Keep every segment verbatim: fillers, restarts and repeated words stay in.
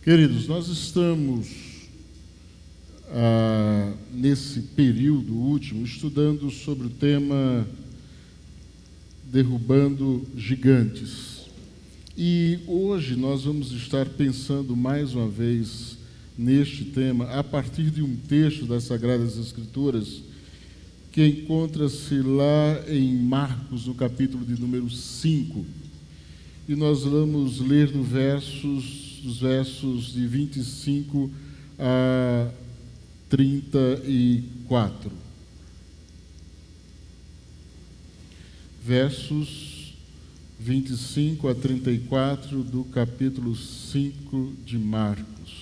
Queridos, nós estamos, ah, nesse período último, estudando sobre o tema Derrubando Gigantes. E hoje nós vamos estar pensando mais uma vez neste tema, a partir de um texto das Sagradas Escrituras, que encontra-se lá em Marcos, no capítulo de número cinco. E nós vamos ler do versos, dos versos de vinte e cinco a trinta e quatro. Versos vinte e cinco a trinta e quatro do capítulo cinco de Marcos.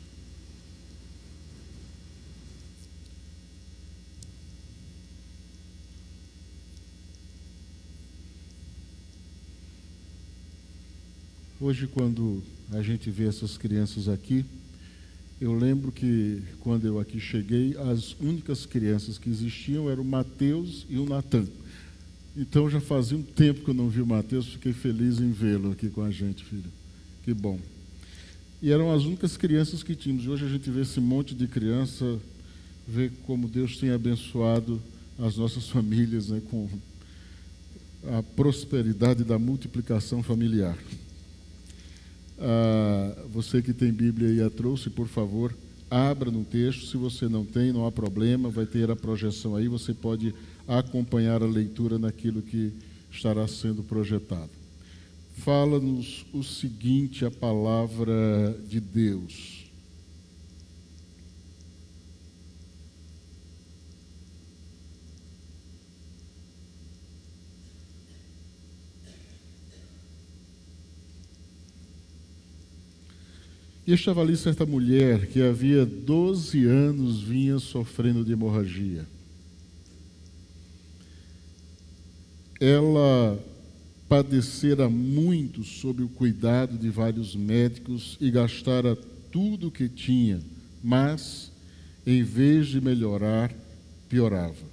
Hoje, quando a gente vê essas crianças aqui, eu lembro que, quando eu aqui cheguei, as únicas crianças que existiam eram o Mateus e o Natan. Então, já fazia um tempo que eu não vi o Mateus, fiquei feliz em vê-lo aqui com a gente, filho. Que bom. E eram as únicas crianças que tínhamos. Hoje a gente vê esse monte de criança, vê como Deus tem abençoado as nossas famílias, né, com a prosperidade da multiplicação familiar. Ah, você que tem Bíblia aí a trouxe, por favor, abra no texto. Se você não tem, não há problema, vai ter a projeção aí, você pode acompanhar a leitura naquilo que estará sendo projetado. Fala-nos o seguinte, a palavra de Deus. E estava ali certa mulher que havia doze anos vinha sofrendo de hemorragia. Ela padecera muito sob o cuidado de vários médicos e gastara tudo o que tinha, mas, em vez de melhorar, piorava.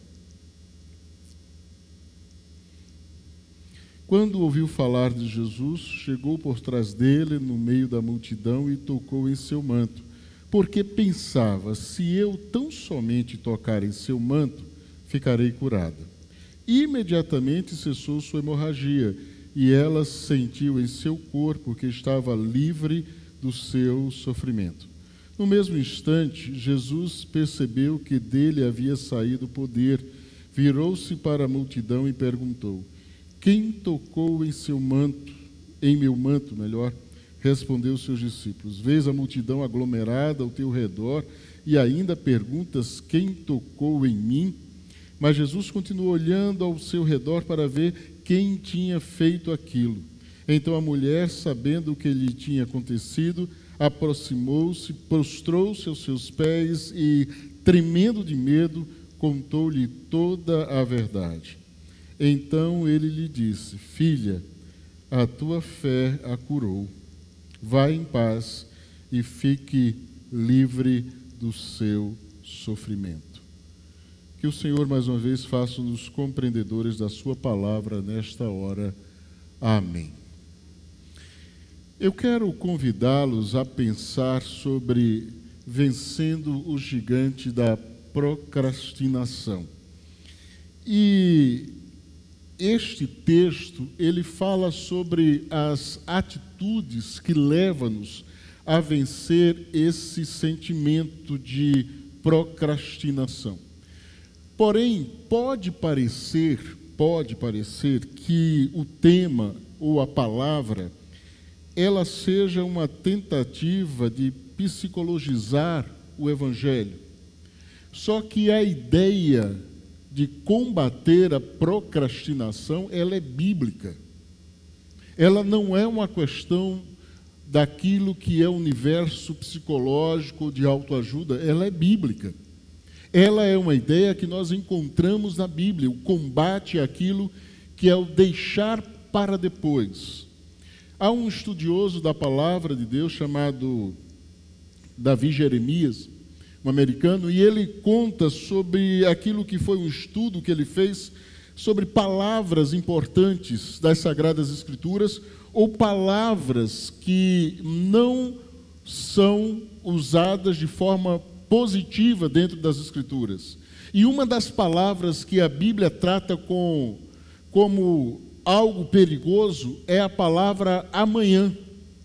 Quando ouviu falar de Jesus, chegou por trás dele, no meio da multidão, e tocou em seu manto, porque pensava, se eu tão somente tocar em seu manto, ficarei curada. Imediatamente cessou sua hemorragia, e ela sentiu em seu corpo que estava livre do seu sofrimento. No mesmo instante, Jesus percebeu que dele havia saído poder, virou-se para a multidão e perguntou: quem tocou em seu manto, em meu manto, melhor? Respondeu seus discípulos: vês a multidão aglomerada ao teu redor e ainda perguntas quem tocou em mim? Mas Jesus continuou olhando ao seu redor para ver quem tinha feito aquilo. Então a mulher, sabendo o que lhe tinha acontecido, aproximou-se, prostrou-se aos seus pés e, tremendo de medo, contou-lhe toda a verdade. Então ele lhe disse: filha, a tua fé a curou. Vá em paz e fique livre do seu sofrimento. Que o Senhor, mais uma vez, faça-nos compreendedores da sua palavra nesta hora. Amém. Eu quero convidá-los a pensar sobre vencendo o gigante da procrastinação. E este texto, ele fala sobre as atitudes que levam-nos a vencer esse sentimento de procrastinação. Porém, pode parecer, pode parecer que o tema ou a palavra, ela seja uma tentativa de psicologizar o Evangelho. Só que a ideia de combater a procrastinação, ela é bíblica. Ela não é uma questão daquilo que é o universo psicológico de autoajuda, ela é bíblica. Ela é uma ideia que nós encontramos na Bíblia, o combate àquilo que é o deixar para depois. Há um estudioso da palavra de Deus chamado Davi Jeremias, um americano, e ele conta sobre aquilo que foi um estudo que ele fez sobre palavras importantes das Sagradas Escrituras, ou palavras que não são usadas de forma positiva dentro das Escrituras. E uma das palavras que a Bíblia trata com, como algo perigoso é a palavra amanhã.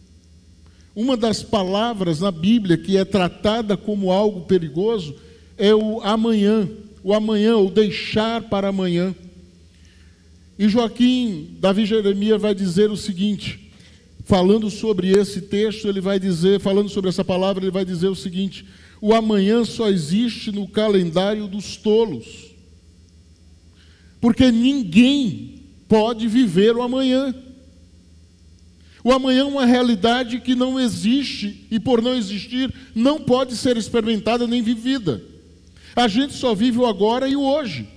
Uma das palavras na Bíblia que é tratada como algo perigoso é o amanhã, o amanhã, o deixar para amanhã. E Joaquim Davi Jeremias vai dizer o seguinte, falando sobre esse texto, ele vai dizer, falando sobre essa palavra, ele vai dizer o seguinte: o amanhã só existe no calendário dos tolos, porque ninguém pode viver o amanhã. O amanhã é uma realidade que não existe e, por não existir, não pode ser experimentada nem vivida. A gente só vive o agora e o hoje.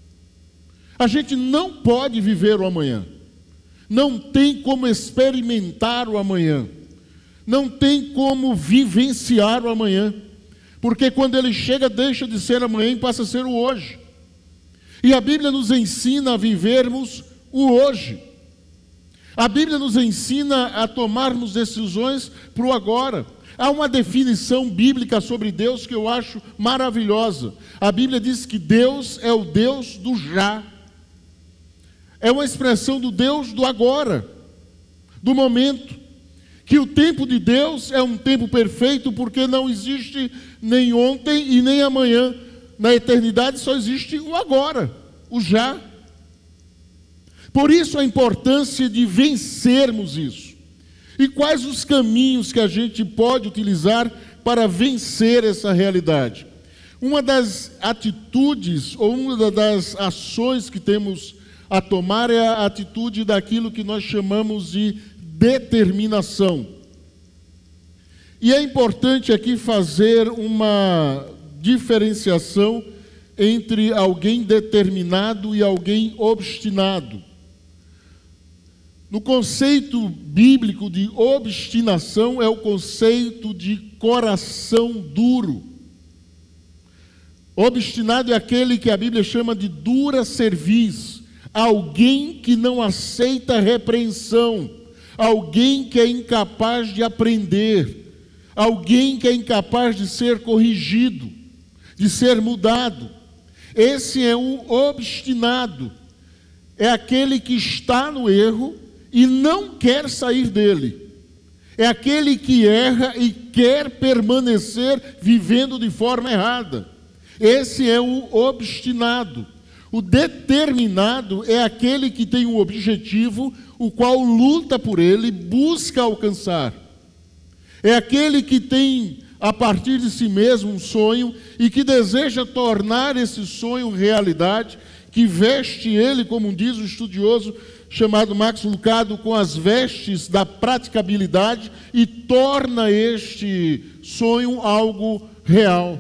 A gente não pode viver o amanhã. Não tem como experimentar o amanhã. Não tem como vivenciar o amanhã. Porque quando ele chega, deixa de ser amanhã e passa a ser o hoje. E a Bíblia nos ensina a vivermos o hoje. A Bíblia nos ensina a tomarmos decisões para o agora. Há uma definição bíblica sobre Deus que eu acho maravilhosa. A Bíblia diz que Deus é o Deus do já. É uma expressão do Deus do agora, do momento. Que o tempo de Deus é um tempo perfeito porque não existe nem ontem e nem amanhã. Na eternidade só existe o agora, o já. Por isso a importância de vencermos isso. E quais os caminhos que a gente pode utilizar para vencer essa realidade? Uma das atitudes, ou uma das ações que temos a tomar é a atitude daquilo que nós chamamos de determinação. E é importante aqui fazer uma diferenciação entre alguém determinado e alguém obstinado. No conceito bíblico de obstinação é o conceito de coração duro. Obstinado é aquele que a Bíblia chama de dura cerviz, alguém que não aceita repreensão, alguém que é incapaz de aprender, alguém que é incapaz de ser corrigido, de ser mudado. Esse é o obstinado, é aquele que está no erro e não quer sair dele. É aquele que erra e quer permanecer vivendo de forma errada. Esse é o obstinado. O determinado é aquele que tem um objetivo, o qual luta por ele, busca alcançar. É aquele que tem, a partir de si mesmo, um sonho e que deseja tornar esse sonho realidade, que veste ele, como diz o estudioso chamado Max Lucado, com as vestes da praticabilidade e torna este sonho algo real.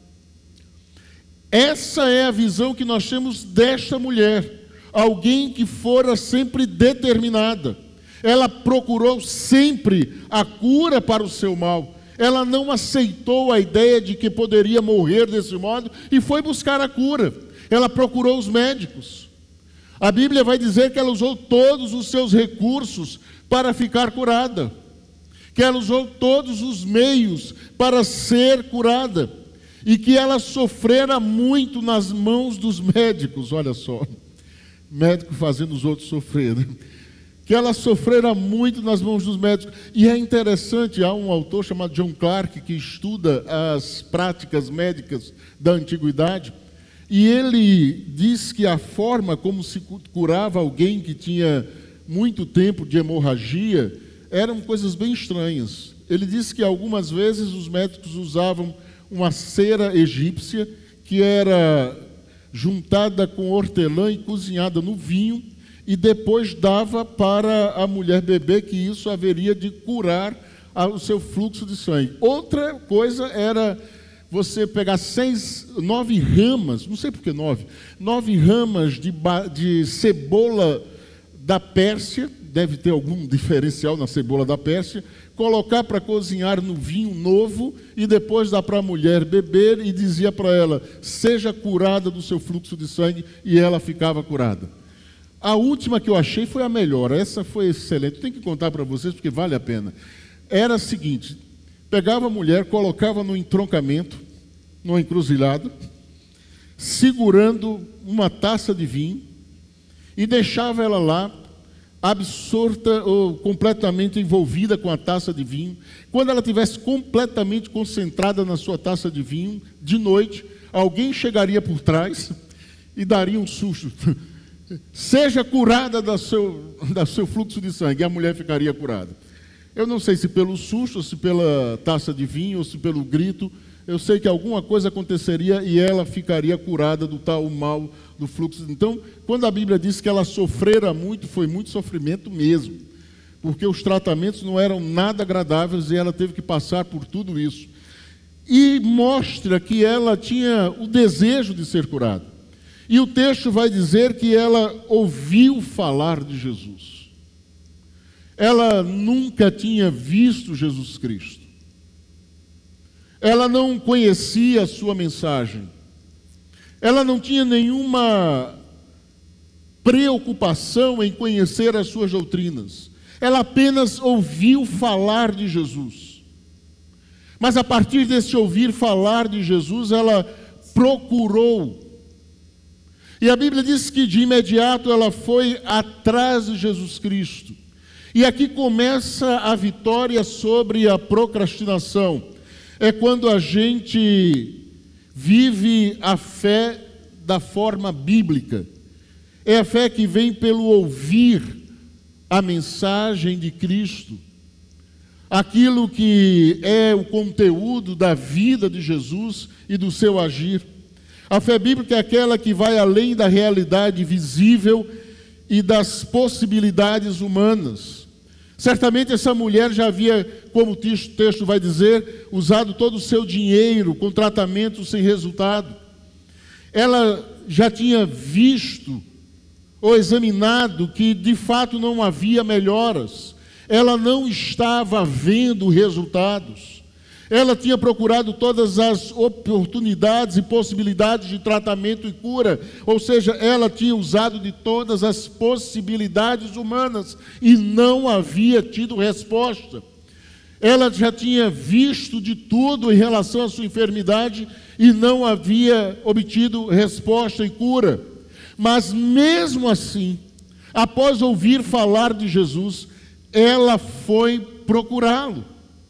Essa é a visão que nós temos desta mulher, alguém que fora sempre determinada. Ela procurou sempre a cura para o seu mal. Ela não aceitou a ideia de que poderia morrer desse modo e foi buscar a cura. Ela procurou os médicos. A Bíblia vai dizer que ela usou todos os seus recursos para ficar curada, que ela usou todos os meios para ser curada, e que ela sofrera muito nas mãos dos médicos. Olha só, médico fazendo os outros sofrer, né? Que ela sofrera muito nas mãos dos médicos. E é interessante, há um autor chamado John Clarke que estuda as práticas médicas da antiguidade, e ele diz que a forma como se curava alguém que tinha muito tempo de hemorragia eram coisas bem estranhas. Ele diz que algumas vezes os médicos usavam uma cera egípcia que era juntada com hortelã e cozinhada no vinho, e depois dava para a mulher beber, que isso haveria de curar o seu fluxo de sangue. Outra coisa era você pegar seis, nove ramas, não sei por que nove, nove ramas de, de cebola da Pérsia, deve ter algum diferencial na cebola da Pérsia, colocar para cozinhar no vinho novo e depois dar para a mulher beber, e dizia para ela: seja curada do seu fluxo de sangue, e ela ficava curada. A última que eu achei foi a melhor, essa foi excelente, tenho que contar para vocês porque vale a pena. Era a seguinte: pegava a mulher, colocava no entroncamento, numa encruzilhada, segurando uma taça de vinho e deixava ela lá, absorta ou completamente envolvida com a taça de vinho. Quando ela estivesse completamente concentrada na sua taça de vinho, de noite, alguém chegaria por trás e daria um susto. Seja curada do seu, do seu fluxo de sangue, e a mulher ficaria curada. Eu não sei se pelo susto, ou se pela taça de vinho, ou se pelo grito, eu sei que alguma coisa aconteceria e ela ficaria curada do tal mal do fluxo. Então, quando a Bíblia diz que ela sofrera muito, foi muito sofrimento mesmo, porque os tratamentos não eram nada agradáveis e ela teve que passar por tudo isso. E mostra que ela tinha o desejo de ser curada. E o texto vai dizer que ela ouviu falar de Jesus. Ela nunca tinha visto Jesus Cristo. Ela não conhecia a sua mensagem. Ela não tinha nenhuma preocupação em conhecer as suas doutrinas. Ela apenas ouviu falar de Jesus. Mas a partir desse ouvir falar de Jesus, ela procurou. E a Bíblia diz que de imediato ela foi atrás de Jesus Cristo. E aqui começa a vitória sobre a procrastinação. É quando a gente vive a fé da forma bíblica. É a fé que vem pelo ouvir a mensagem de Cristo. Aquilo que é o conteúdo da vida de Jesus e do seu agir. A fé bíblica é aquela que vai além da realidade visível e das possibilidades humanas. Certamente essa mulher já havia, como o texto vai dizer, usado todo o seu dinheiro com tratamento sem resultado. Ela já tinha visto ou examinado que de fato não havia melhoras. Ela não estava vendo resultados. Ela tinha procurado todas as oportunidades e possibilidades de tratamento e cura, ou seja, ela tinha usado de todas as possibilidades humanas e não havia tido resposta. Ela já tinha visto de tudo em relação à sua enfermidade e não havia obtido resposta e cura. Mas mesmo assim, após ouvir falar de Jesus, ela foi procurá-lo.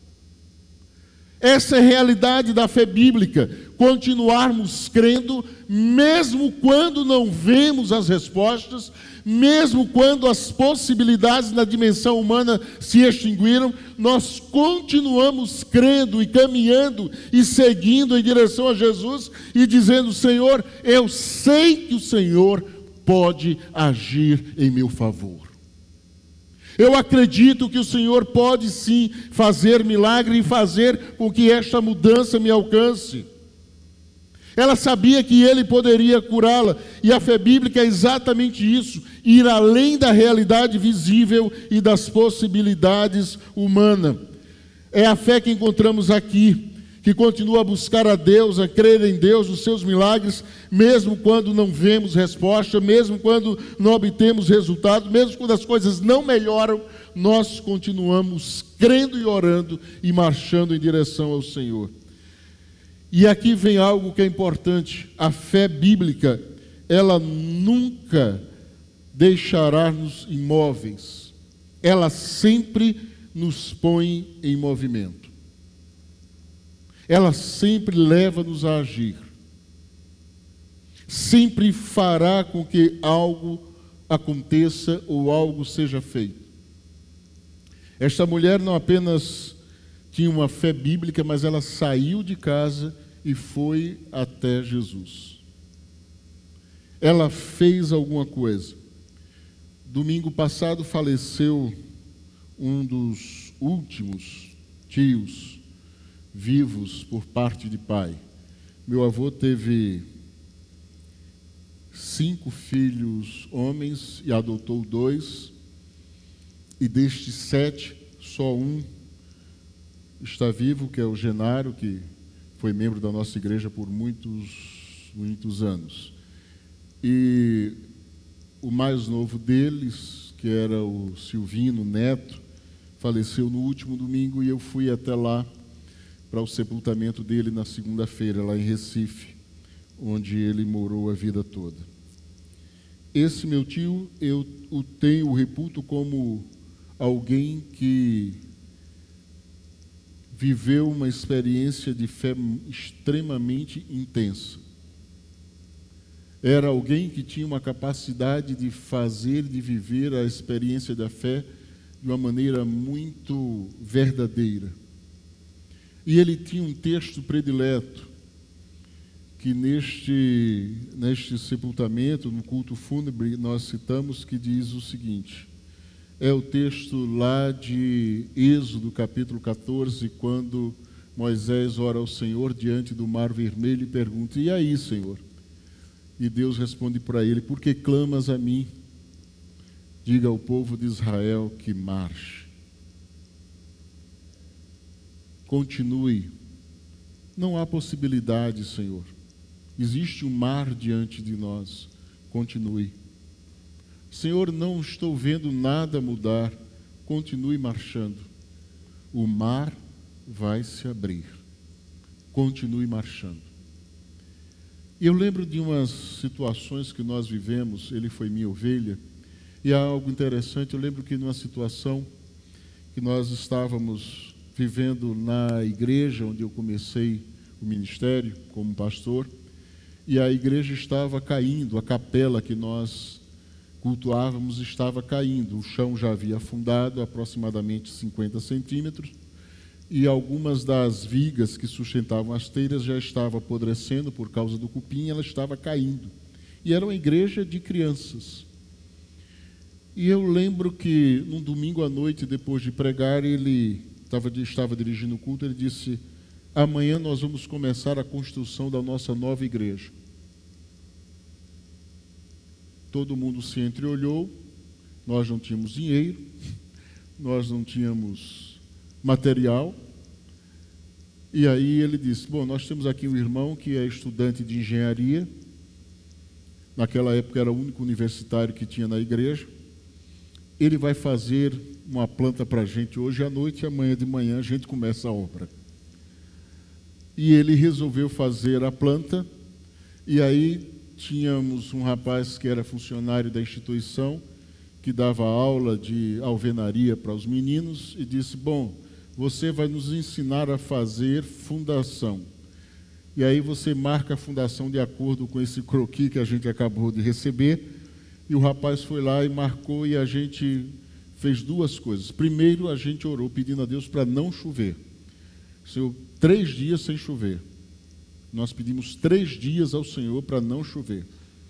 Essa é a realidade da fé bíblica, continuarmos crendo, mesmo quando não vemos as respostas, mesmo quando as possibilidades na dimensão humana se extinguiram, nós continuamos crendo e caminhando e seguindo em direção a Jesus e dizendo: Senhor, eu sei que o Senhor pode agir em meu favor. Eu acredito que o Senhor pode sim fazer milagre e fazer com que esta mudança me alcance. Ela sabia que Ele poderia curá-la, e a fé bíblica é exatamente isso, ir além da realidade visível e das possibilidades humanas. É a fé que encontramos aqui, que continua a buscar a Deus, a crer em Deus, os seus milagres, mesmo quando não vemos resposta, mesmo quando não obtemos resultado, mesmo quando as coisas não melhoram, nós continuamos crendo e orando e marchando em direção ao Senhor. E aqui vem algo que é importante: a fé bíblica, ela nunca deixará-nos imóveis, ela sempre nos põe em movimento. Ela sempre leva-nos a agir. Sempre fará com que algo aconteça ou algo seja feito. Esta mulher não apenas tinha uma fé bíblica, mas ela saiu de casa e foi até Jesus. Ela fez alguma coisa. Domingo passado faleceu um dos últimos tios vivos por parte de pai. Meu avô teve cinco filhos homens e adotou dois, e destes sete, só um está vivo, que é o Genário, que foi membro da nossa igreja por muitos, muitos anos. E o mais novo deles, que era o Silvino Neto, faleceu no último domingo, e eu fui até lá para o sepultamento dele na segunda-feira, lá em Recife, onde ele morou a vida toda. Esse meu tio, eu o tenho, o reputo como alguém que viveu uma experiência de fé extremamente intensa. Era alguém que tinha uma capacidade de fazer, de viver a experiência da fé de uma maneira muito verdadeira. E ele tinha um texto predileto, que neste, neste sepultamento, no culto fúnebre, nós citamos, que diz o seguinte: é o texto lá de Êxodo, capítulo quatorze, quando Moisés ora ao Senhor diante do Mar Vermelho e pergunta: e aí, Senhor? E Deus responde para ele: por que clamas a mim? Diga ao povo de Israel que marche. Continue. Não há possibilidade, Senhor. Existe um mar diante de nós. Continue. Senhor, não estou vendo nada mudar. Continue marchando. O mar vai se abrir. Continue marchando. Eu lembro de umas situações que nós vivemos. Ele foi minha ovelha. E há algo interessante. Eu lembro que numa situação que nós estávamos vivendo na igreja onde eu comecei o ministério como pastor, e a igreja estava caindo, a capela que nós cultuávamos estava caindo, o chão já havia afundado aproximadamente cinquenta centímetros, e algumas das vigas que sustentavam as telhas já estavam apodrecendo por causa do cupim, ela estava caindo. E era uma igreja de crianças. E eu lembro que num domingo à noite, depois de pregar, ele estava, estava dirigindo o culto, ele disse: amanhã nós vamos começar a construção da nossa nova igreja. Todo mundo se entreolhou, nós não tínhamos dinheiro, nós não tínhamos material. E aí ele disse: bom, nós temos aqui um irmão que é estudante de engenharia, naquela época era o único universitário que tinha na igreja. Ele vai fazer uma planta para a gente hoje à noite, e amanhã de manhã a gente começa a obra. E ele resolveu fazer a planta, e aí tínhamos um rapaz que era funcionário da instituição, que dava aula de alvenaria para os meninos, e disse: bom, você vai nos ensinar a fazer fundação. E aí você marca a fundação de acordo com esse croquis que a gente acabou de receber. E o rapaz foi lá e marcou, e a gente fez duas coisas. Primeiro, a gente orou pedindo a Deus para não chover. Senhor, três dias sem chover. Nós pedimos três dias ao Senhor para não chover.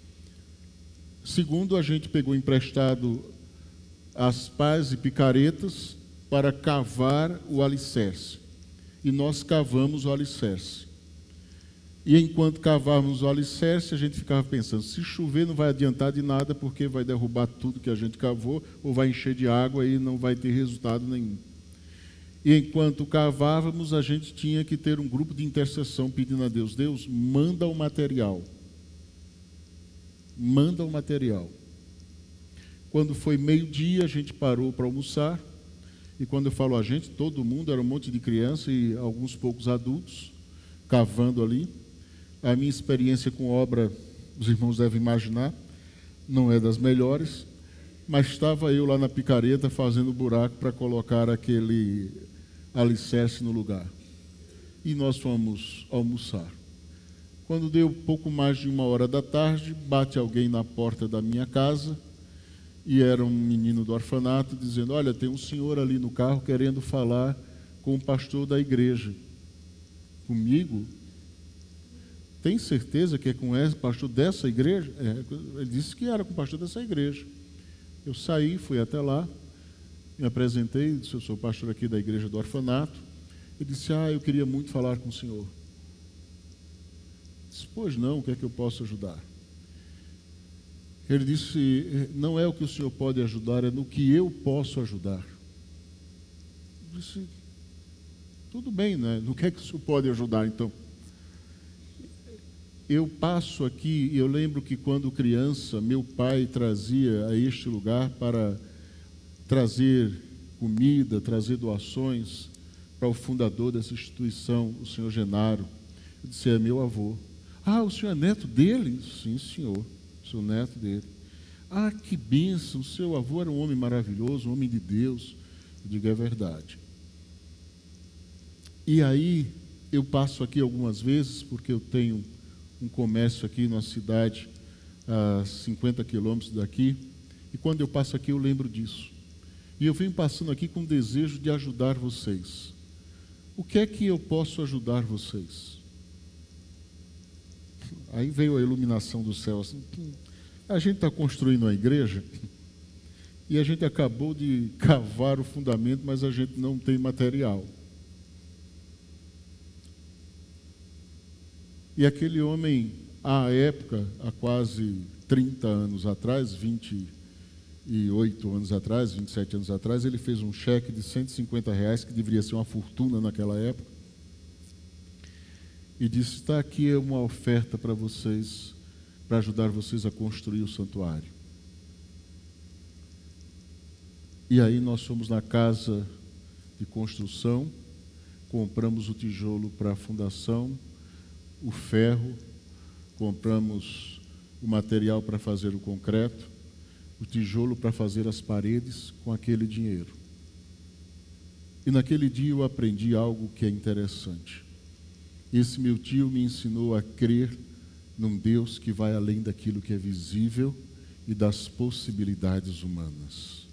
Segundo, a gente pegou emprestado as pás e picaretas para cavar o alicerce. E nós cavamos o alicerce. E enquanto cavávamos o alicerce, a gente ficava pensando: se chover não vai adiantar de nada, porque vai derrubar tudo que a gente cavou, ou vai encher de água e não vai ter resultado nenhum. E enquanto cavávamos, a gente tinha que ter um grupo de intercessão pedindo a Deus: Deus, manda o material. Manda o material. Quando foi meio-dia, a gente parou para almoçar. E quando eu falo a gente, todo mundo, era um monte de criança e alguns poucos adultos, cavando ali. A minha experiência com obra, os irmãos devem imaginar, não é das melhores, mas estava eu lá na picareta fazendo buraco para colocar aquele alicerce no lugar. E nós fomos almoçar. Quando deu pouco mais de uma hora da tarde, bate alguém na porta da minha casa, e era um menino do orfanato, dizendo: olha, tem um senhor ali no carro querendo falar com o pastor da igreja. Comigo? Tem certeza que é com o pastor dessa igreja? É, ele disse que era com o pastor dessa igreja. Eu saí, fui até lá, me apresentei, disse: eu sou pastor aqui da igreja do orfanato. Ele disse: ah, eu queria muito falar com o senhor. Eu disse: pois não, o que é que eu posso ajudar? Ele disse: não é o que o senhor pode ajudar, é no que eu posso ajudar. Eu disse: tudo bem, né? No que é que o senhor pode ajudar, então? Eu passo aqui, e eu lembro que quando criança, meu pai trazia a este lugar para trazer comida, trazer doações para o fundador dessa instituição, o senhor Genaro. Eu disse: é meu avô. Ah, o senhor é neto dele? Sim, senhor, sou neto dele. Ah, que bênção, o seu avô era um homem maravilhoso, um homem de Deus. Eu digo: é verdade. E aí, eu passo aqui algumas vezes, porque eu tenho um comércio aqui numa cidade a cinquenta quilômetros daqui, e quando eu passo aqui eu lembro disso. E eu venho passando aqui com o desejo de ajudar vocês. O que é que eu posso ajudar vocês? Aí veio a iluminação do céu, assim, a gente está construindo uma igreja, e a gente acabou de cavar o fundamento, mas a gente não tem material. E aquele homem, à época, há quase trinta anos atrás, vinte e oito anos atrás, vinte e sete anos atrás, ele fez um cheque de cento e cinquenta reais, que deveria ser uma fortuna naquela época, e disse: está aqui uma oferta para vocês, para ajudar vocês a construir o santuário. E aí nós fomos na casa de construção, compramos o tijolo para a fundação, o ferro, compramos o material para fazer o concreto, o tijolo para fazer as paredes com aquele dinheiro. E naquele dia eu aprendi algo que é interessante. Esse meu tio me ensinou a crer num Deus que vai além daquilo que é visível e das possibilidades humanas.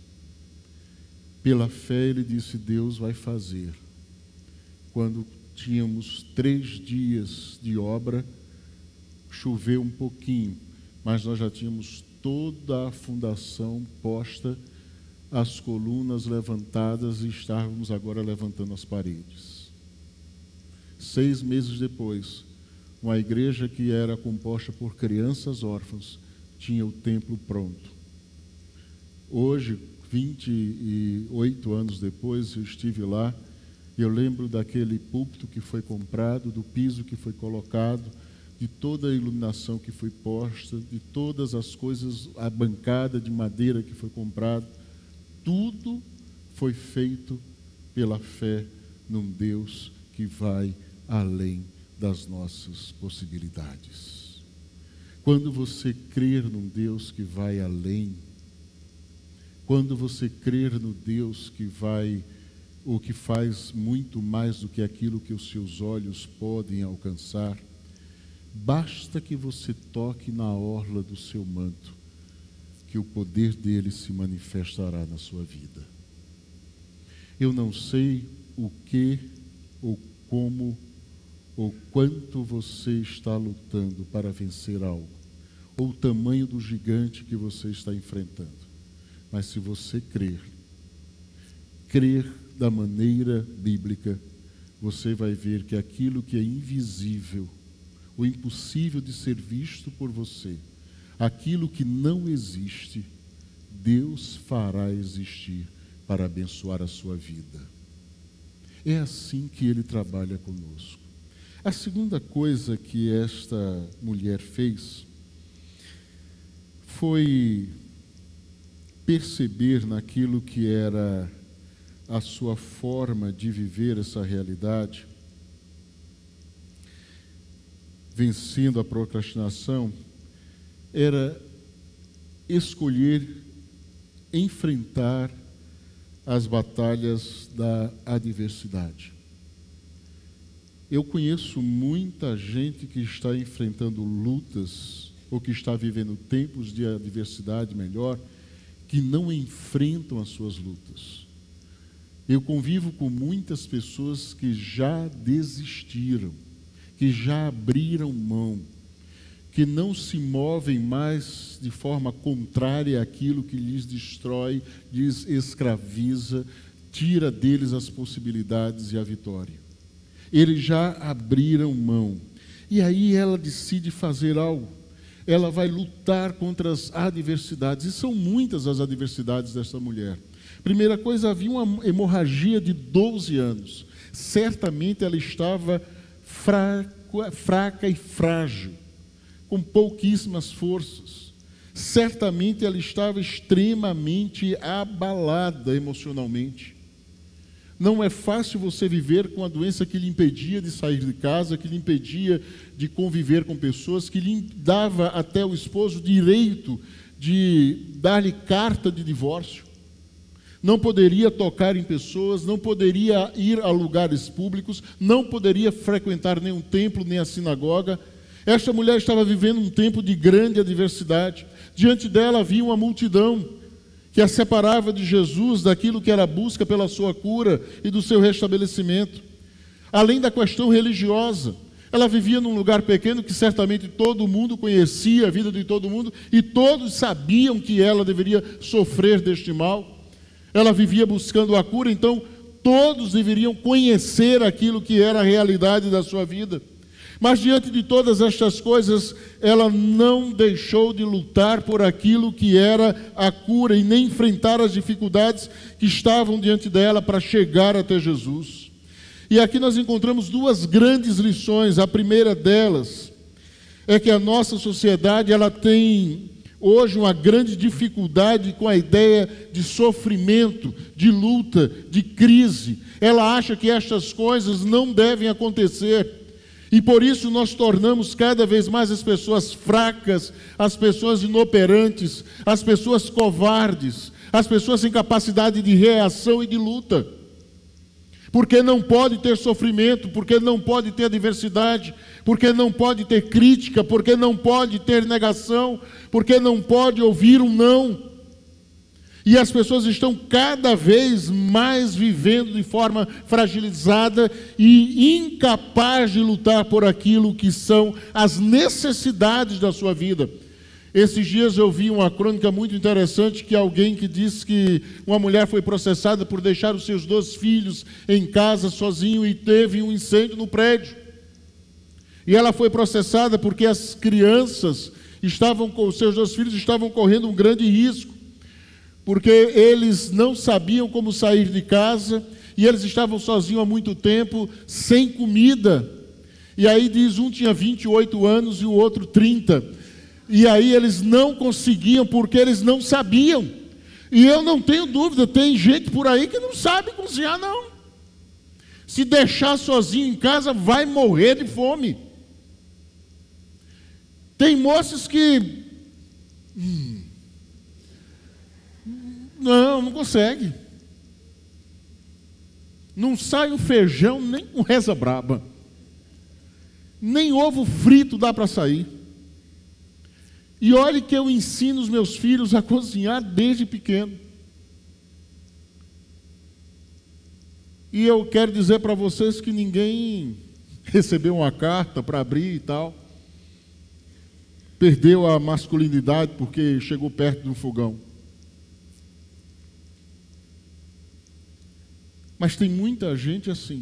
Pela fé ele disse: Deus vai fazer. Quando tínhamos três dias de obra, choveu um pouquinho, mas nós já tínhamos toda a fundação posta, as colunas levantadas, e estávamos agora levantando as paredes. Seis meses depois, uma igreja que era composta por crianças órfãs tinha o templo pronto. Hoje, vinte e oito anos depois, eu estive lá, e eu lembro daquele púlpito que foi comprado, do piso que foi colocado, de toda a iluminação que foi posta, de todas as coisas, a bancada de madeira que foi comprada. Tudo foi feito pela fé num Deus que vai além das nossas possibilidades. Quando você crer num Deus que vai além, quando você crer no Deus que vai, ou que faz muito mais do que aquilo que os seus olhos podem alcançar, basta que você toque na orla do seu manto, que o poder dele se manifestará na sua vida. Eu não sei o que, ou como, ou quanto você está lutando para vencer algo, ou o tamanho do gigante que você está enfrentando. Mas se você crer, crer da maneira bíblica, você vai ver que aquilo que é invisível, o impossível de ser visto por você, aquilo que não existe, Deus fará existir para abençoar a sua vida. É assim que Ele trabalha conosco. A segunda coisa que esta mulher fez foi perceber naquilo que era a sua forma de viver essa realidade, vencendo a procrastinação, era escolher enfrentar as batalhas da adversidade. Eu conheço muita gente que está enfrentando lutas, ou que está vivendo tempos de adversidade melhor, que não enfrentam as suas lutas. Eu convivo com muitas pessoas que já desistiram, que já abriram mão, que não se movem mais de forma contrária àquilo que lhes destrói, lhes escraviza, tira deles as possibilidades e a vitória. Eles já abriram mão. E aí ela decide fazer algo. Ela vai lutar contra as adversidades. E são muitas as adversidades desta mulher. Primeira coisa, havia uma hemorragia de doze anos. Certamente ela estava fraca, fraca e frágil, com pouquíssimas forças. Certamente ela estava extremamente abalada emocionalmente. Não é fácil você viver com a doença que lhe impedia de sair de casa, que lhe impedia de conviver com pessoas, que lhe dava até o esposo direito de dar-lhe carta de divórcio. Não poderia tocar em pessoas, não poderia ir a lugares públicos, não poderia frequentar nenhum templo, nem a sinagoga. Esta mulher estava vivendo um tempo de grande adversidade. Diante dela havia uma multidão que a separava de Jesus, daquilo que era a busca pela sua cura e do seu restabelecimento. Além da questão religiosa, ela vivia num lugar pequeno que certamente todo mundo conhecia a vida de todo mundo e todos sabiam que ela deveria sofrer deste mal. Ela vivia buscando a cura, então todos deveriam conhecer aquilo que era a realidade da sua vida. Mas diante de todas estas coisas, ela não deixou de lutar por aquilo que era a cura e nem enfrentar as dificuldades que estavam diante dela para chegar até Jesus. E aqui nós encontramos duas grandes lições. A primeira delas é que a nossa sociedade ela tem hoje uma grande dificuldade com a ideia de sofrimento, de luta, de crise. Ela acha que estas coisas não devem acontecer. E por isso nós tornamos cada vez mais as pessoas fracas, as pessoas inoperantes, as pessoas covardes, as pessoas sem capacidade de reação e de luta. Porque não pode ter sofrimento, porque não pode ter adversidade, porque não pode ter crítica, porque não pode ter negação, porque não pode ouvir um não. E as pessoas estão cada vez mais vivendo de forma fragilizada e incapaz de lutar por aquilo que são as necessidades da sua vida. Esses dias eu vi uma crônica muito interessante que alguém que disse que uma mulher foi processada por deixar os seus dois filhos em casa sozinho e teve um incêndio no prédio. E ela foi processada porque as crianças estavam com os seus dois filhos estavam correndo um grande risco, porque eles não sabiam como sair de casa e eles estavam sozinhos há muito tempo, sem comida. E aí diz, um tinha vinte e oito anos e o outro trinta. E aí eles não conseguiam porque eles não sabiam. E eu não tenho dúvida, tem gente por aí que não sabe cozinhar, não. Se deixar sozinho em casa, vai morrer de fome. Tem moças que... Hum, não, não consegue. Não sai um feijão nem com reza braba. Nem ovo frito dá para sair. E olhe que eu ensino os meus filhos a cozinhar desde pequeno. E eu quero dizer para vocês que ninguém recebeu uma carta para abrir e tal. Perdeu a masculinidade porque chegou perto de um fogão. Mas tem muita gente assim.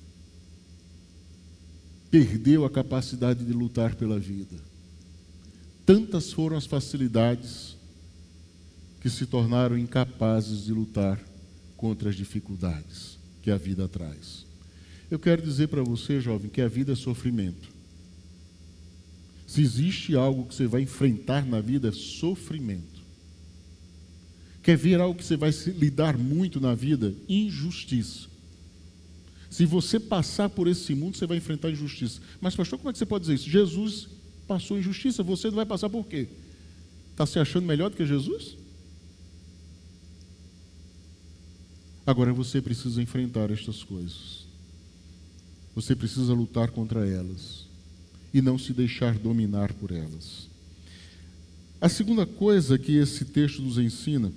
Perdeu a capacidade de lutar pela vida. Tantas foram as facilidades que se tornaram incapazes de lutar contra as dificuldades que a vida traz. Eu quero dizer para você, jovem, que a vida é sofrimento. Se existe algo que você vai enfrentar na vida, é sofrimento. Quer ver algo que você vai lidar muito na vida? Injustiça. Se você passar por esse mundo, você vai enfrentar injustiça. Mas, pastor, como é que você pode dizer isso? Jesus passou injustiça, você não vai passar por quê? Está se achando melhor do que Jesus? Agora você precisa enfrentar estas coisas. Você precisa lutar contra elas e não se deixar dominar por elas. A segunda coisa que esse texto nos ensina,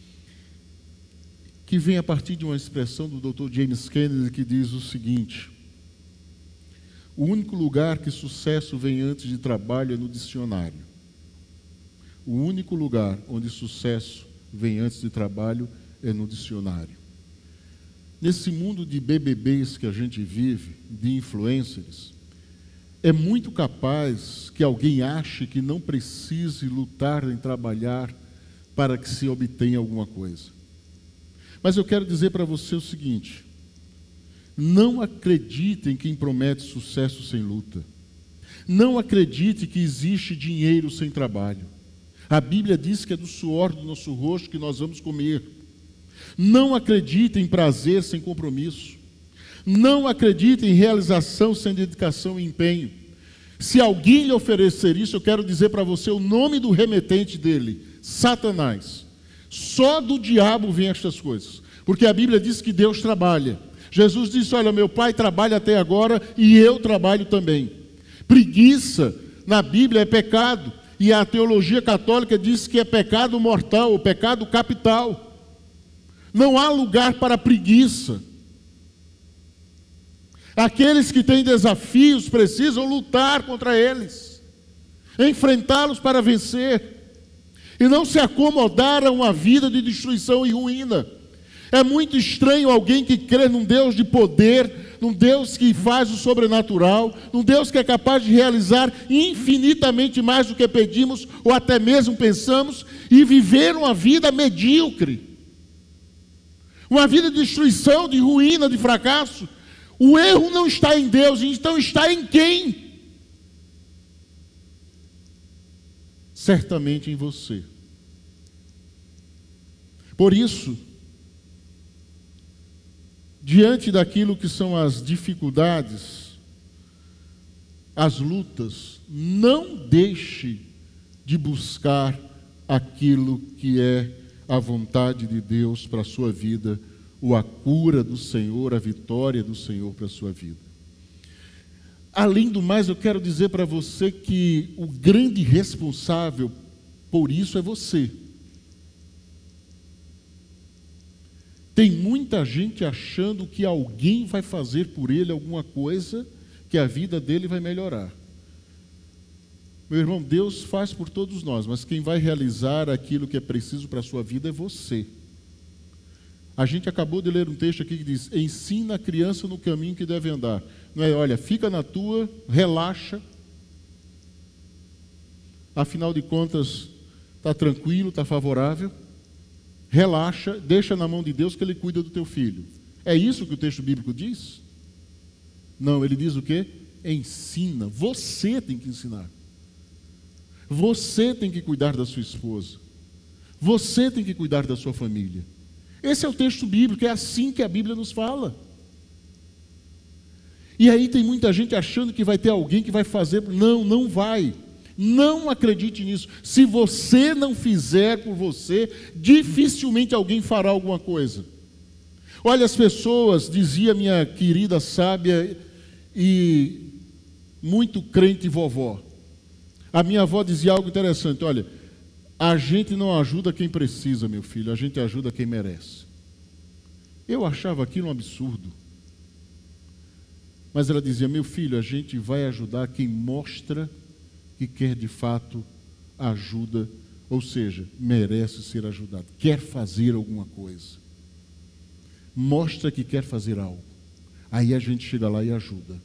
que vem a partir de uma expressão do doutor James Kennedy, que diz o seguinte: o único lugar que sucesso vem antes de trabalho é no dicionário. O único lugar onde sucesso vem antes de trabalho é no dicionário. Nesse mundo de B B Bs que a gente vive, de influencers, é muito capaz que alguém ache que não precise lutar nem trabalhar para que se obtenha alguma coisa. Mas eu quero dizer para você o seguinte: não acredite em quem promete sucesso sem luta. Não acredite que existe dinheiro sem trabalho. A Bíblia diz que é do suor do nosso rosto que nós vamos comer. Não acredita em prazer sem compromisso. Não acredita em realização sem dedicação e empenho. Se alguém lhe oferecer isso, eu quero dizer para você o nome do remetente dele: Satanás. Só do diabo vêm estas coisas, porque a Bíblia diz que Deus trabalha. Jesus disse: olha, meu pai trabalha até agora e eu trabalho também. Preguiça na Bíblia é pecado, e a teologia católica diz que é pecado mortal, o pecado capital. Não há lugar para preguiça. Aqueles que têm desafios precisam lutar contra eles, enfrentá-los para vencer, e não se acomodar a uma vida de destruição e ruína. É muito estranho alguém que crê num Deus de poder, num Deus que faz o sobrenatural, num Deus que é capaz de realizar infinitamente mais do que pedimos ou até mesmo pensamos, e viver uma vida medíocre, uma vida de destruição, de ruína, de fracasso. O erro não está em Deus, então está em quem? Certamente em você. Por isso, diante daquilo que são as dificuldades, as lutas, não deixe de buscar aquilo que é a vontade de Deus para a sua vida, ou a cura do Senhor, a vitória do Senhor para a sua vida. Além do mais, eu quero dizer para você que o grande responsável por isso é você. Tem muita gente achando que alguém vai fazer por ele alguma coisa, que a vida dele vai melhorar. Meu irmão, Deus faz por todos nós, mas quem vai realizar aquilo que é preciso para a sua vida é você. A gente acabou de ler um texto aqui que diz: ensina a criança no caminho que deve andar. Não é, olha, fica na tua, relaxa. Afinal de contas, está tranquilo, está favorável. Relaxa, deixa na mão de Deus que Ele cuida do teu filho. É isso que o texto bíblico diz? Não, ele diz o quê? Ensina. Você tem que ensinar. Você tem que cuidar da sua esposa. Você tem que cuidar da sua família. Esse é o texto bíblico, é assim que a Bíblia nos fala. E aí tem muita gente achando que vai ter alguém que vai fazer. Não, não vai. Não acredite nisso. Se você não fizer por você, dificilmente alguém fará alguma coisa. Olha, as pessoas, dizia minha querida sábia e muito crente vovó. A minha avó dizia algo interessante: olha, a gente não ajuda quem precisa, meu filho, a gente ajuda quem merece. Eu achava aquilo um absurdo. Mas ela dizia: meu filho, a gente vai ajudar quem mostra que quer de fato ajuda, ou seja, merece ser ajudado, quer fazer alguma coisa. Mostra que quer fazer algo. Aí a gente chega lá e ajuda.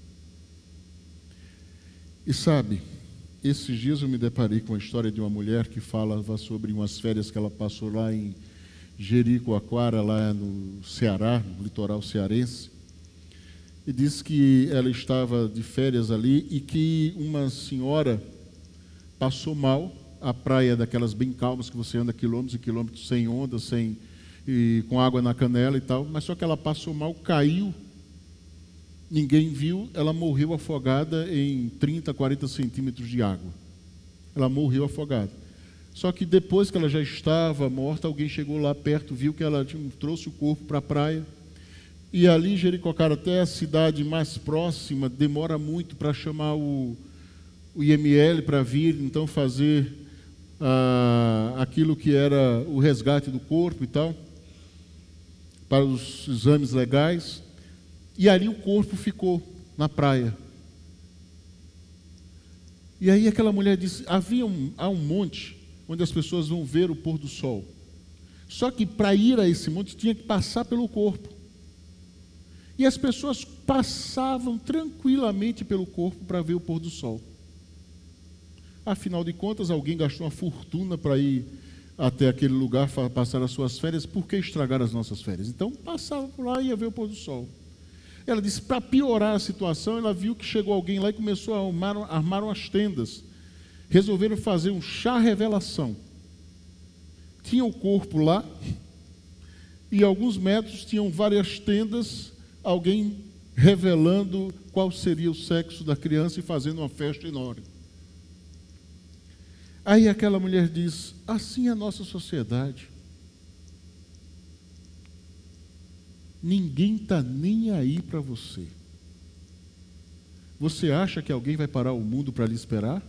E sabe, esses dias eu me deparei com a história de uma mulher que falava sobre umas férias que ela passou lá em Jericoacoara, lá no Ceará, no litoral cearense, e disse que ela estava de férias ali e que uma senhora passou mal. A praia daquelas bem calmas que você anda quilômetros e quilômetros sem onda, sem, e, com água na canela e tal, mas só que ela passou mal, caiu, ninguém viu, ela morreu afogada em trinta, quarenta centímetros de água. Ela morreu afogada. Só que depois que ela já estava morta, alguém chegou lá perto, viu que ela trouxe o corpo para a praia. E ali, Jericoacoara, até a cidade mais próxima, demora muito para chamar o, o I M L para vir, então fazer ah, aquilo que era o resgate do corpo e tal, para os exames legais. E ali o corpo ficou na praia. E aí aquela mulher disse: havia um, há um monte onde as pessoas vão ver o pôr do sol. Só que para ir a esse monte tinha que passar pelo corpo. E as pessoas passavam tranquilamente pelo corpo para ver o pôr do sol. Afinal de contas, alguém gastou uma fortuna para ir até aquele lugar para passar as suas férias. Por que estragar as nossas férias? Então passava por lá e ia ver o pôr do sol. Ela disse, para piorar a situação, ela viu que chegou alguém lá e começou a armar, armaram as tendas. Resolveram fazer um chá revelação. Tinha o corpo lá, e alguns metros tinham várias tendas, alguém revelando qual seria o sexo da criança e fazendo uma festa enorme. Aí aquela mulher diz: assim é a nossa sociedade. Ninguém está nem aí para você. Você acha que alguém vai parar o mundo para lhe esperar?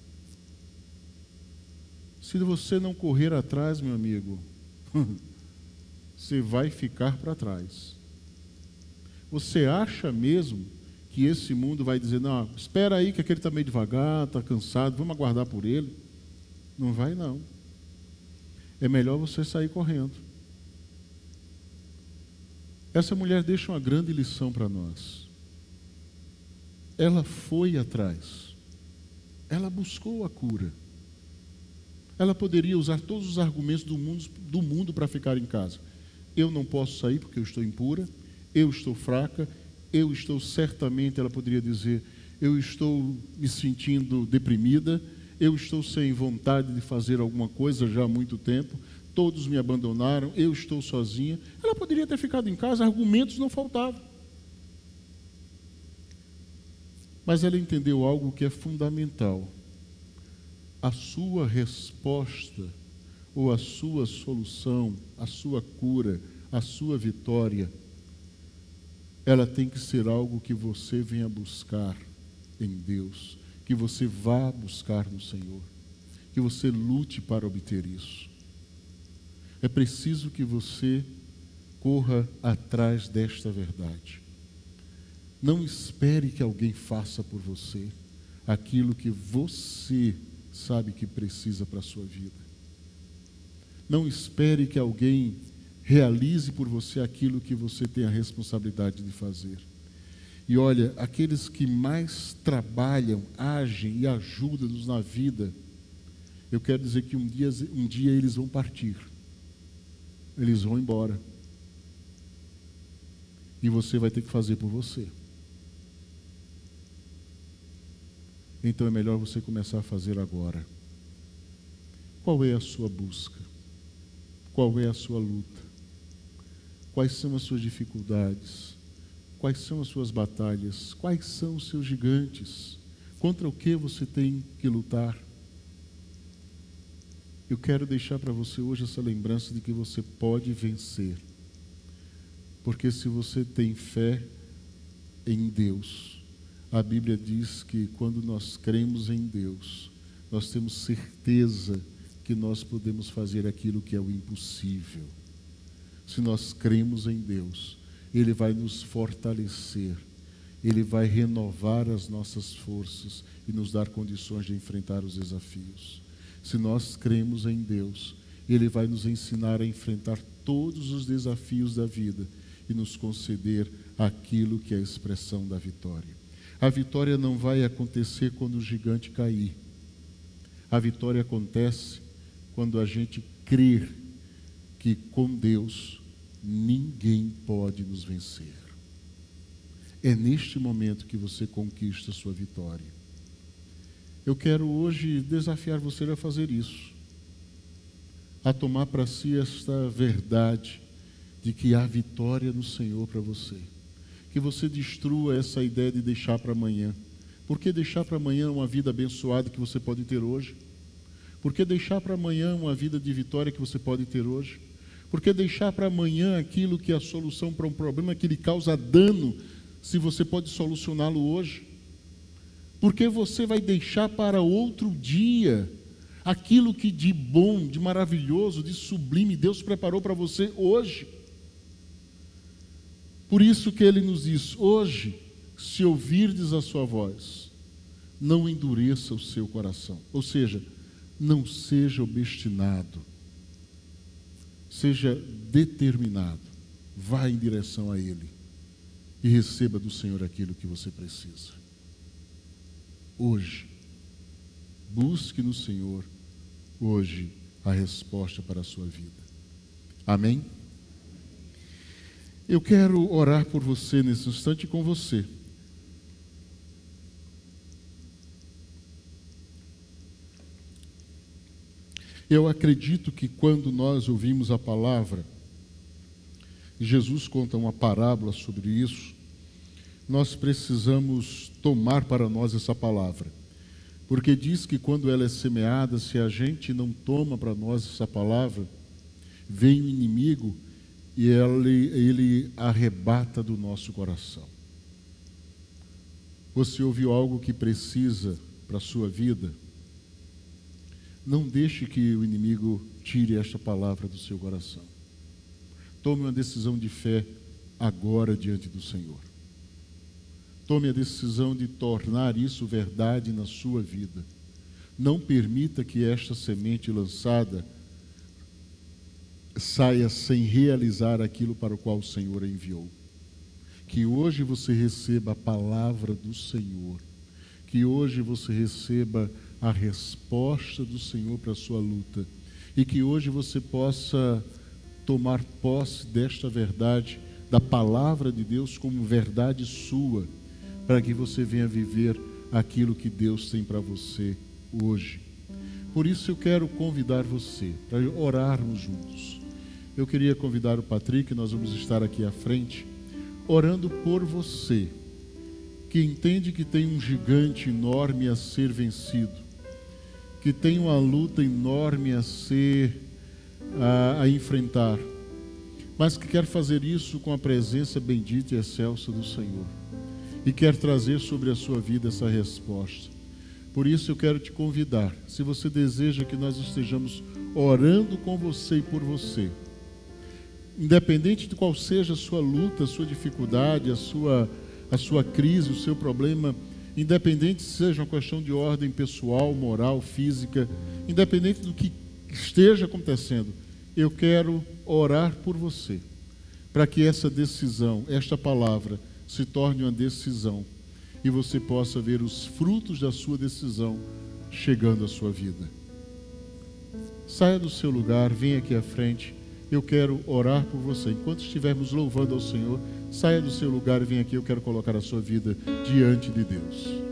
Se você não correr atrás, meu amigo, você vai ficar para trás. Você acha mesmo que esse mundo vai dizer: não, espera aí que aquele está meio devagar, está cansado, vamos aguardar por ele? Não vai, não. É melhor você sair correndo. Essa mulher deixa uma grande lição para nós. Ela foi atrás. Ela buscou a cura. Ela poderia usar todos os argumentos do mundo, do mundo para ficar em casa. Eu não posso sair porque eu estou impura, eu estou fraca, eu estou certamente, ela poderia dizer, eu estou me sentindo deprimida, eu estou sem vontade de fazer alguma coisa já há muito tempo, todos me abandonaram, eu estou sozinha. Ela poderia ter ficado em casa, argumentos não faltavam. Mas ela entendeu algo que é fundamental. A sua resposta, ou a sua solução, a sua cura, a sua vitória, ela tem que ser algo que você venha buscar em Deus, que você vá buscar no Senhor, que você lute para obter isso. É preciso que você corra atrás desta verdade. Não espere que alguém faça por você aquilo que você sabe que precisa para a sua vida. Não espere que alguém realize por você aquilo que você tem a responsabilidade de fazer. E olha, aqueles que mais trabalham, agem e ajudam-nos na vida, eu quero dizer que um dia, um dia eles vão partir. Eles vão embora. E você vai ter que fazer por você. Então é melhor você começar a fazer agora. Qual é a sua busca? Qual é a sua luta? Quais são as suas dificuldades? Quais são as suas batalhas? Quais são os seus gigantes? Contra o que você tem que lutar? Eu quero deixar para você hoje essa lembrança de que você pode vencer. Porque se você tem fé em Deus, a Bíblia diz que quando nós cremos em Deus, nós temos certeza que nós podemos fazer aquilo que é o impossível. Se nós cremos em Deus, Ele vai nos fortalecer, Ele vai renovar as nossas forças e nos dar condições de enfrentar os desafios. Se nós cremos em Deus, Ele vai nos ensinar a enfrentar todos os desafios da vida e nos conceder aquilo que é a expressão da vitória. A vitória não vai acontecer quando o gigante cair. A vitória acontece quando a gente crer que com Deus ninguém pode nos vencer. É neste momento que você conquista a sua vitória. Eu quero hoje desafiar você a fazer isso, a tomar para si esta verdade de que há vitória no Senhor para você. Que você destrua essa ideia de deixar para amanhã. Por que deixar para amanhã uma vida abençoada que você pode ter hoje? Por que deixar para amanhã uma vida de vitória que você pode ter hoje? Por que deixar para amanhã aquilo que é a solução para um problema que lhe causa dano, se você pode solucioná-lo hoje? Por que você vai deixar para outro dia aquilo que de bom, de maravilhoso, de sublime Deus preparou para você hoje? Por isso que Ele nos diz: hoje, se ouvirdes a sua voz, não endureça o seu coração. Ou seja, não seja obstinado, seja determinado, vá em direção a Ele e receba do Senhor aquilo que você precisa. Hoje, busque no Senhor, hoje, a resposta para a sua vida. Amém? Eu quero orar por você nesse instante com você. Eu acredito que quando nós ouvimos a palavra, Jesus conta uma parábola sobre isso. Nós precisamos tomar para nós essa palavra, porque diz que quando ela é semeada, se a gente não toma para nós essa palavra, vem o inimigo e ele, ele arrebata do nosso coração. Você ouviu algo que precisa para a sua vida? Não deixe que o inimigo tire esta palavra do seu coração. Tome uma decisão de fé agora diante do Senhor. Tome a decisão de tornar isso verdade na sua vida. Não permita que esta semente lançada saia sem realizar aquilo para o qual o Senhor a enviou. Que hoje você receba a palavra do Senhor. Que hoje você receba a resposta do Senhor para a sua luta. E que hoje você possa tomar posse desta verdade, da palavra de Deus como verdade sua, para que você venha viver aquilo que Deus tem para você hoje. Por isso eu quero convidar você para orarmos juntos. Eu queria convidar o Patrick, nós vamos estar aqui à frente, orando por você, que entende que tem um gigante enorme a ser vencido, que tem uma luta enorme a ser, a, a enfrentar, mas que quer fazer isso com a presença bendita e excelsa do Senhor, e quer trazer sobre a sua vida essa resposta. Por isso eu quero te convidar, se você deseja que nós estejamos orando com você e por você, independente de qual seja a sua luta, a sua dificuldade, a sua, a sua crise, o seu problema, independente se seja uma questão de ordem pessoal, moral, física, independente do que esteja acontecendo, eu quero orar por você, para que essa decisão, esta palavra, se torne uma decisão e você possa ver os frutos da sua decisão chegando à sua vida. Saia do seu lugar, venha aqui à frente. Eu quero orar por você. Enquanto estivermos louvando ao Senhor, saia do seu lugar e venha aqui. Eu quero colocar a sua vida diante de Deus.